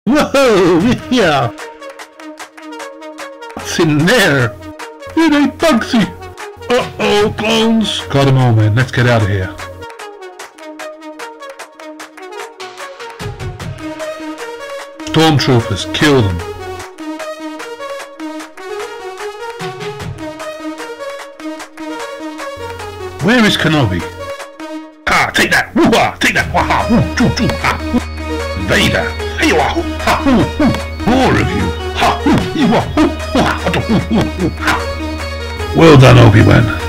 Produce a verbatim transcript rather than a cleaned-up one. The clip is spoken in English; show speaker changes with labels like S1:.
S1: Whoa, yeah. What's in there? It ain't Bugsy. Uh-oh, clones. Got him all, man. Let's get out of here. Stormtroopers, kill them. Where is Kenobi? Ah, take that! Woo-ha! Take that! Wah-ha! Woo! Choo! Choo! Ha! Woo! Vader! Hey, wah! Ha! Woo! Woo! More of you! Ha! Woo! You! Wah! Woo! Wah! Woo! Woo! Ha! Well done, Obi-Wan.